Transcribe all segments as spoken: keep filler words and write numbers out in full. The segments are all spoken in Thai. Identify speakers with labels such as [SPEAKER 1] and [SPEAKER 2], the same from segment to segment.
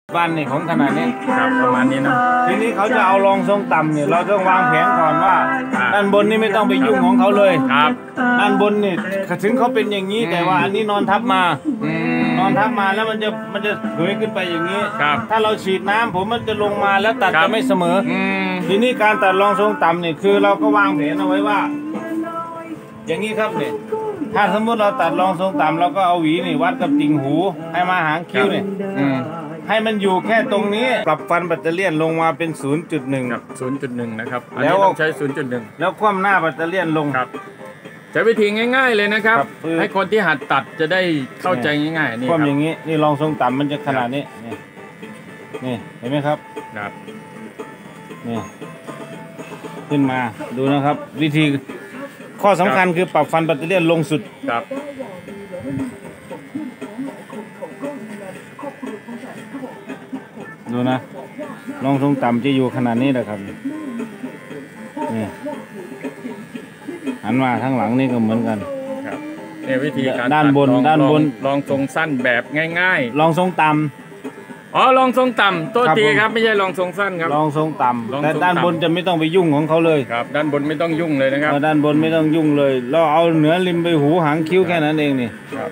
[SPEAKER 1] วันนี่ของขนาดนี้
[SPEAKER 2] ครับประมาณนี้นะ
[SPEAKER 1] ทีนี้เขาจะเอารองทรงต่ำเนี่ยเราต้องวางแผนก่อนว่าด้านบนนี่ไม่ต้องไปยุ่งของเขาเลย
[SPEAKER 2] ครับ
[SPEAKER 1] ด้านบนนี่ถึงเขาเป็นอย่างนี้แต่ว่าอันนี้นอนทับมานอนทับมาแล้วมันจะมันจะเผยขึ้นไปอย่างนี้ถ้าเราฉีดน้ำผมมันจะลงมาแล้วตัดจะไม่เสมอทีนี้การตัดรองทรงต่ำนี่คือเราก็วางแผนเอาไว้ว่าอย่างนี้ครับเนี่ยถ้าสมมติเราตัดรองทรงต่ำเราก็เอาหวีนี่วัดกับติ่งหูให้มาหางคิ้วเนี่ยให้มันอยู่แค่ตรงนี้ปรับฟันแบตเตอรี่ลงมาเป็น ศูนย์จุดหนึ่ง
[SPEAKER 2] ครับ ศูนย์จุดหนึ่ง นะครับแล้วต้องใช้ ศูนย์จุดหนึ่ง
[SPEAKER 1] แล้วคว่ำหน้าแบตเตอรี่ลง
[SPEAKER 2] ครับใช้วิธีง่ายๆเลยนะครับให้คนที่หัดตัดจะได้เข้าใจง่ายๆนี่ครับคว่ำ
[SPEAKER 1] อย่างนี้นี่รองทรงต่ำมันจะขนาดนี้นี่นี่เห็นไหมครับ
[SPEAKER 2] ครับ
[SPEAKER 1] นี่ขึ้นมาดูนะครับวิธีข้อสำคัญคือปรับฟันแบตเตอรี่ลงสุด
[SPEAKER 2] ครับ
[SPEAKER 1] ดูนะรองทรงต่ำจะอยู่ขนาดนี้นะครับนี่หันมาทั้งหลังนี่ก็เหมือนกัน
[SPEAKER 2] ครับเนี่ยวิธีการ
[SPEAKER 1] ด้านบนด้านบน
[SPEAKER 2] รองทรงสั้นแบบง่าย
[SPEAKER 1] ๆรองทรงต่ำ
[SPEAKER 2] อ๋อรองทรงต่ำตัวทีครับไม่ใช่รองทรงสั้นครับ
[SPEAKER 1] รองทรงต่ำแต่ด้านบนจะไม่ต้องไปยุ่งของเขาเลย
[SPEAKER 2] ครับด้านบนไม่ต้องยุ่งเลยนะครับ
[SPEAKER 1] ด้านบนไม่ต้องยุ่งเลยเราเอาเหนือริมไปหูหางคิ้วแค่นั้นเองนี่
[SPEAKER 2] ครับ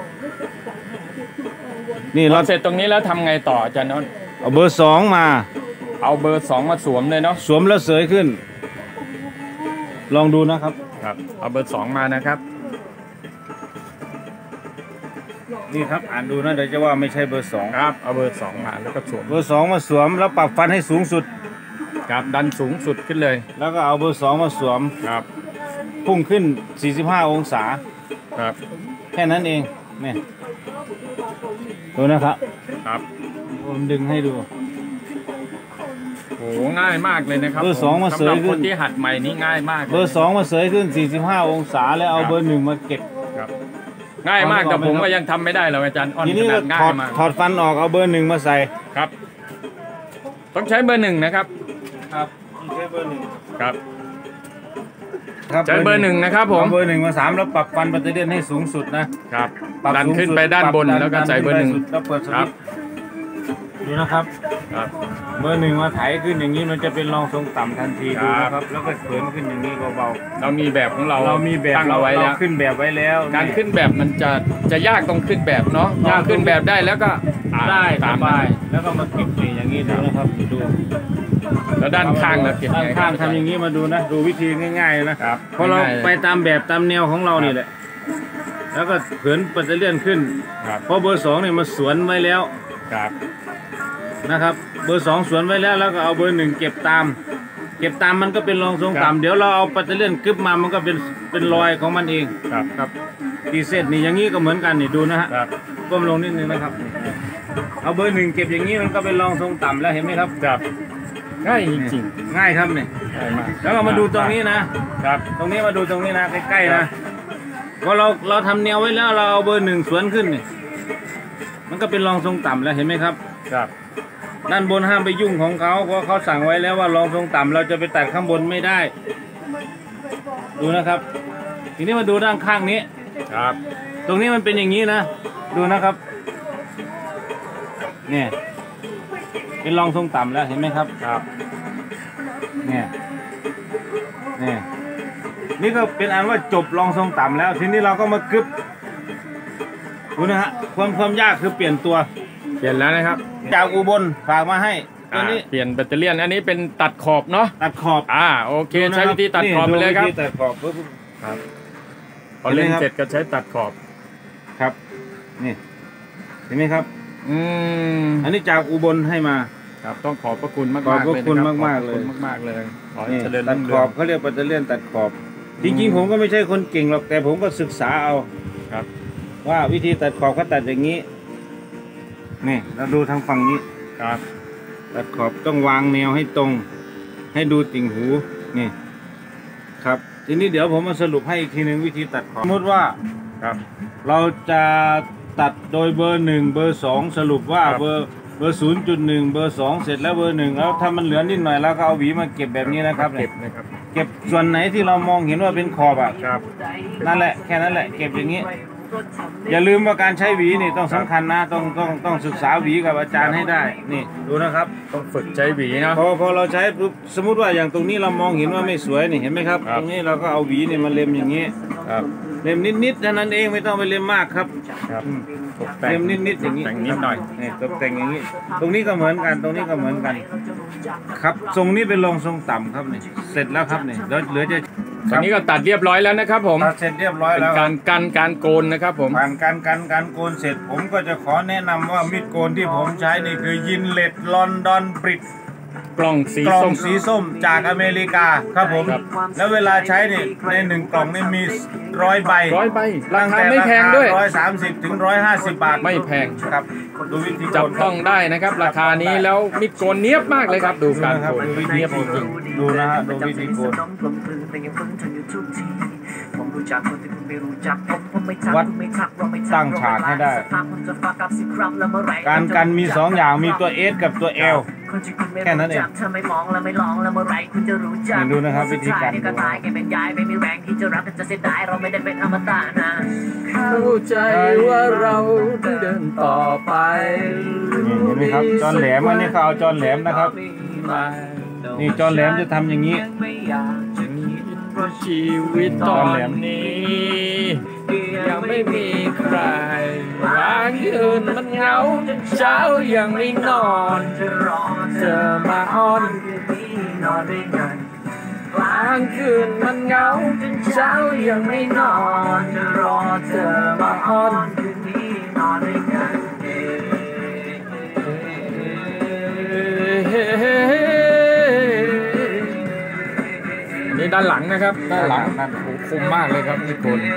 [SPEAKER 1] นี่
[SPEAKER 2] เราเสร็จตรงนี้แล้วทำไงต่ออาจารย์นนท์
[SPEAKER 1] เอาเบอร์สองมา
[SPEAKER 2] เอาเบอร์สองมาสวมเลยเนาะ
[SPEAKER 1] สวมแล้วเสยขึ้นลองดูนะครับ
[SPEAKER 2] ครับเอาเบอร์สองมานะครับ
[SPEAKER 1] นี่ครับอ่านดูนะเดี๋ยวจะว่าไม่ใช่เบอร์สอง
[SPEAKER 2] ครับเอาเบอร์สองมาแล้วก็สวม
[SPEAKER 1] เบอร์สองมาสวมแล้วปรับฟันให้สูงสุด
[SPEAKER 2] ครับดันสูงสุดขึ้นเลย
[SPEAKER 1] แล้วก็เอาเบอร์สองมาสวม
[SPEAKER 2] ครับ
[SPEAKER 1] พุ่งขึ้นสี่สิบห้าองศา
[SPEAKER 2] ครับ
[SPEAKER 1] แค่นั้นเองนี่ดูนะครับ
[SPEAKER 2] ครับ
[SPEAKER 1] ผมดึงให้ดู
[SPEAKER 2] โอ้ง่ายมากเลยนะครับ
[SPEAKER 1] เบอร์สองมาเสยขึ้น
[SPEAKER 2] คนที่หัดใหม่นี่ง่ายมาก
[SPEAKER 1] เบอร์สองมาเสยขึ้นสี่สิบห้าองศาแล้วเอาเบอร์หนึ่งมาเก็บ
[SPEAKER 2] ครับง่ายมากแต่ผมก็ยังทำไม่ได้หรอกอาจารย์
[SPEAKER 1] ทีนี้ก็ถอดถอดฟันออกเอาเบอร์หนึ่งมาใส่
[SPEAKER 2] ครับต้องใช้เบอร์หนึ่งนะครับ
[SPEAKER 1] ครับใช้เบอร์หนึ่ง
[SPEAKER 2] ครับใช้เบอร์หนึ่งนะครับผม
[SPEAKER 1] เบอร์หนึ่งมาสามแล้วปรับฟันแบตเตอรี่ให้สูงสุดนะครับ
[SPEAKER 2] ดันขึ้นไปด้านบนแล้วก็ใส่เบอร์หนึ่ง
[SPEAKER 1] แล้วเปิดสวิตช์ดูนะครับ
[SPEAKER 2] ครับ
[SPEAKER 1] เบอร์หนึ่งมาไถขึ้นอย่างนี้มันจะเป็นรองทรงต่ำทันทีดูนะครับแล้วก็เขินขึ้นอย่างนี้เบา
[SPEAKER 2] ๆเรามีแบบของเรา
[SPEAKER 1] เรามีแบบ
[SPEAKER 2] ตั้งเอาไว้แล้ว
[SPEAKER 1] ขึ้นแบบไว้แล้ว
[SPEAKER 2] การขึ้นแบบมันจะจะยากตรงขึ้นแบบเนาะยากขึ้นแบบได้แล้วก็
[SPEAKER 1] ได้ตามไปแล้วก็มาเก็บอย่างนี้ดูนะครับดู
[SPEAKER 2] แล้วด้านข้างเราเก็บ
[SPEAKER 1] ด้านข้างทำอย่างนี้มาดูนะดูวิธีง่ายๆนะครับพอเราไปตามแบบตามแนวของเรานี่แหละแล้วก็เขินปัตเตอร์เลียนขึ้นเพราะเบอร์สองเนี่ยมาสวนไว้แล้ว
[SPEAKER 2] ครับ
[SPEAKER 1] นะครับเบอร์สองสวนไว้แล้วแล้วก็เอาเบอร์หนึ่งเก็บตามเก็บตามมันก็เป็นรองทรงต่ำเดี๋ยวเราเอาปัตเตอร์เลียนกึบมามันก็เป็นเป็นรอยของมันเอง
[SPEAKER 2] ครับครับ
[SPEAKER 1] ตีเส้นนี่อย่างนี้ก็เหมือนกันนี่ดูนะฮะก้มลงนิดนึงนะครับเอาเบอร์หนึ่งเก็บอย่างนี้มันก็เป็นรองทรงต่ำแล้วเห็นไหมครับ
[SPEAKER 2] ครับง่ายจริง
[SPEAKER 1] ง่ายครับเนี่ยแล้วก็มาดูตรงนี้นะครับตรงนี้มาดูตรงนี้นะใกล้ๆนะพอเราเราทำแนวไว้แล้วเราเอาเบอร์หนึ่งสวนขึ้นนี่มันก็เป็นรองทรงต่ำแล้วเห็นไหมครับ
[SPEAKER 2] ครับ
[SPEAKER 1] ด้านบนห้ามไปยุ่งของเขาเพราะเขาสั่งไว้แล้วว่ารองทรงต่ำเราจะไปตัดข้างบนไม่ได้ดูนะครับทีนี้มาดูด้านข้างนี้
[SPEAKER 2] ครับ
[SPEAKER 1] ตรงนี้มันเป็นอย่างนี้นะดูนะครับเนี่ยเป็นรองทรงต่ำแล้วเห็นไหมครับ
[SPEAKER 2] ครับ
[SPEAKER 1] เนี่ยเนี่ยนี่ก็เป็นอันว่าจบรองทรงต่ำแล้วทีนี้เราก็มากึบดูนะฮะความความยากคือเปลี่ยนตัว
[SPEAKER 2] เปลี่ยนแล้วนะครับ
[SPEAKER 1] จากอุบลฝากมาให้ตัวนี้
[SPEAKER 2] เปลี่ยนแบตเตอรี่อันนี้เป็นตัดขอบเนาะ
[SPEAKER 1] ตัดขอบ
[SPEAKER 2] อ่าโอเคใช้วิธีตัดขอบไปเลยครับ
[SPEAKER 1] ตัดขอบ
[SPEAKER 2] ครับพอเล่นเสร็จก็ใช้ตัดขอบ
[SPEAKER 1] ครับนี่เห็นไหมครับ
[SPEAKER 2] อืม
[SPEAKER 1] อันนี้จากอุบลให้มา
[SPEAKER 2] ครับต้องขอบพระคุณมาก
[SPEAKER 1] ๆขอบพระคุณมากมากเลย
[SPEAKER 2] มากๆเลยขอเจริญ
[SPEAKER 1] ตัดขอบเขาเรียกแบตเตอรี่ตัดขอบจริงๆผมก็ไม่ใช่คนเก่งหรอกแต่ผมก็ศึกษาเอา
[SPEAKER 2] ครับ
[SPEAKER 1] ว่าวิธีตัดขอบเขาตัดอย่างนี้นี่เราดูทางฝั่งนี้
[SPEAKER 2] ครับ
[SPEAKER 1] ตัดขอบต้องวางแนวให้ตรงให้ดูติ่งหูนี่ครับทีนี้เดี๋ยวผมมาสรุปให้อีกทีหนึ่งวิธีตัดขอบสมมติว่า
[SPEAKER 2] ครับ
[SPEAKER 1] เราจะตัดโดยเบอร์หนึ่งเบอร์สองสรุปว่าเบอร์เบอร์ศูนย์จุดหนึ่งเบอร์สองเสร็จแล้วเบอร์หนึ่งแล้วถ้ามันเหลือนิดหน่อยแล้วก็เอาหวีมาเก็บแบบนี้นะครับ
[SPEAKER 2] เก็บนะครับ
[SPEAKER 1] เก็บส่วนไหนที่เรามองเห็นว่าเป็นขอบอ่ะ
[SPEAKER 2] ครับ
[SPEAKER 1] นั่นแหละแค่นั้นแหละเก็บอย่างนี้อย่าลืมว่าการใช้หวีนี่ต้องสำคัญนะต้องต้องต้องศึกษาหวีกับอาจารย์ให้ได้นี่ดูนะครับ
[SPEAKER 2] ต้องฝึกใช้หวีนะ
[SPEAKER 1] พอพอเราใช้ปุ๊บสมมุติว่าอย่างตรงนี้เรามองเห็นว่าไม่สวยนี่เห็นไหมครับ
[SPEAKER 2] ครับ
[SPEAKER 1] ตรงนี้เราก็เอาหวีนี่มาเล็มอย่างนี้
[SPEAKER 2] ครับ
[SPEAKER 1] เล็มนิดๆเท่านั้นเองไม่ต้องไปเล็มมากครับ
[SPEAKER 2] ครับ
[SPEAKER 1] อืม
[SPEAKER 2] ตกแต่ง
[SPEAKER 1] เล็มนิดๆอย่างนี้
[SPEAKER 2] แต่งนิดหน่อย
[SPEAKER 1] นี่ตกแต่งอย่างนี้ ตรงนี้ก็เหมือนกันตรงนี้ก็เหมือนกัน ครับทรงนี้เป็นรองทรงต่ำครับนี่เสร็จแล้วครับนี่แล้วเหลือจะ
[SPEAKER 2] ตอนนี้ก็ตัดเรียบร้อยแล้วนะครับผม
[SPEAKER 1] ตัดเสร็จเรียบร้อย
[SPEAKER 2] เป็น
[SPEAKER 1] แล้ว
[SPEAKER 2] การกันการโกนนะครับผม
[SPEAKER 1] ผ่านการกันการโกนเสร็จผมก็จะขอแนะนำว่ามีดโกนที่ผมใช้นี่คือยินเลดลอนดอนบริด
[SPEAKER 2] กล่องสี
[SPEAKER 1] กล่อ
[SPEAKER 2] ส้
[SPEAKER 1] ง
[SPEAKER 2] ม
[SPEAKER 1] สีส้มจากอเมริกาครับผม
[SPEAKER 2] ครับ
[SPEAKER 1] แล้วเวลาใช้นี่ในหนึ่งกล่องนี่มีร้อยใบ
[SPEAKER 2] ร้อยใบราคาไม่แพงด้วย
[SPEAKER 1] ร้อยสามสิบถึงร้อยห้าสิบบาท
[SPEAKER 2] ไม่แพง
[SPEAKER 1] ครับดูวิธี
[SPEAKER 2] จับ
[SPEAKER 1] โกน
[SPEAKER 2] ต้องได้นะครับ ราคานี้แล้วมิดโกนเนียบมากเลยครับ ดู
[SPEAKER 1] ดู
[SPEAKER 2] การ
[SPEAKER 1] นะครับ
[SPEAKER 2] โกน
[SPEAKER 1] ดูวิธี
[SPEAKER 2] เนียบ
[SPEAKER 1] โก
[SPEAKER 2] จ
[SPEAKER 1] น
[SPEAKER 2] ริง
[SPEAKER 1] ดูนะฮะดูวิธีโกนวัดตั้งฉากให้ได้ การกันมีสองอย่างมีตัว S กับตัว L แค่นั้นเองนี่ดูนะครับวิธีการดู
[SPEAKER 2] เข้าใจว่าเราต้องเดินต่อไป
[SPEAKER 1] นี่เห็นไหมครับจอนแหลมอันนี้เขาเอาจอนแหลมนะครับ นี่จอนแหลมจะทำอย่างนี้
[SPEAKER 2] ชีวิตตอนนี้ยังไม่มีใครร่างยืนมันเหงาเช้ายังไม่นอนเธอมาอ้อนกลางคืนมันเหงาเช้ายังไม่นอนจะรอเธอมาอ้อนนี่ด้านหลังนะครับด้านหลังนั่นโอ้คมมากเลยครับพี่คน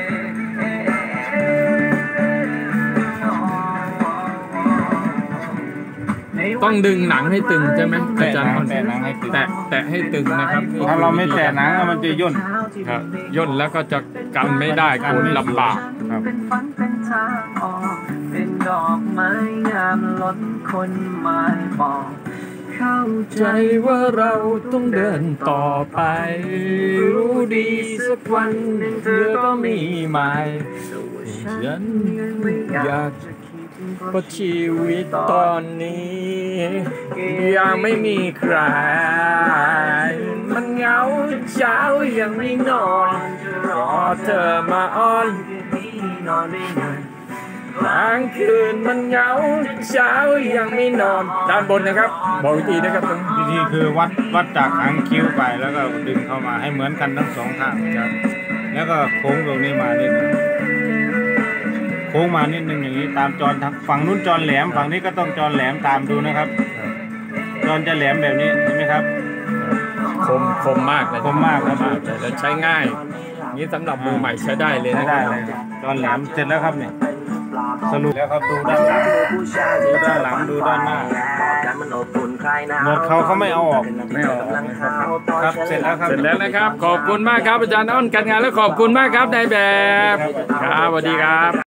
[SPEAKER 2] ต้องดึงหนังให้ตึงใช่ไหมอาจารย์
[SPEAKER 1] แตะหนังให้ตึง
[SPEAKER 2] แตะแตะให้ตึงนะครับ
[SPEAKER 1] ถ้าเราไม่แตะหนังมันจะย่น
[SPEAKER 2] ครับย่นแล้วก็จะกันไม่ได้โกนลำบาก
[SPEAKER 1] ครับ
[SPEAKER 3] เป็นฝันเป็นทางออกเป็นดอกไม้งามล้นคนหมายบอกเข้าใจ
[SPEAKER 2] ใจว่าเราต้องเดินต่อไป รู้ดีสักวันหนึ่งเธอก็มีใหม่ฉันอยากเพราะชีวิตตอนนี้ยังไม่มีใคร มันเหงาเช้ายังไม่นอนรอเธอมาอ้อนนอนได้ไงกลางคืนมันเหงาเช้ายังไม่นอนด้านบนนะครับบอกวิธีนะครับตรง
[SPEAKER 1] วิธีคือวัดวัดจากหางคิ้วไปแล้วก็ดึงเข้ามาให้เหมือนกันทั้งสองข้างครับแล้วก็โค้งตรงนี้มานิดนึงโค้งมานิดนึงอย่างนี้ตามจอนทางฝั่งนู้นจอนแหลมฝั่งนี้ก็ต้องจอนแหลมตามดูนะครับจอนจะแหลมแบบนี้เห็นไหมครับ
[SPEAKER 2] คมคมมากเลย
[SPEAKER 1] คมมากครับ
[SPEAKER 2] เลยแล้วใช้ง่ายนี้สำหรับมือใหม่ใช้ได้เลย
[SPEAKER 1] ใช้
[SPEAKER 2] นะ
[SPEAKER 1] ได้เลยครับจอนแหลมเสร็จแล้วครับเนี่ยสรุปแล้วครับดูด้านหลังดูด้านหลังดูด้านหน้าหนวดเขาเขาไม่เอาออก
[SPEAKER 2] ไม่เอา
[SPEAKER 1] ครับเสร็จแล้วครับ
[SPEAKER 2] เสร็จแล้วนะครับ ขอบคุณมากครับอาจารย์อ้นการงานและขอบคุณมากครับนายแบบครับสวัสดีครับ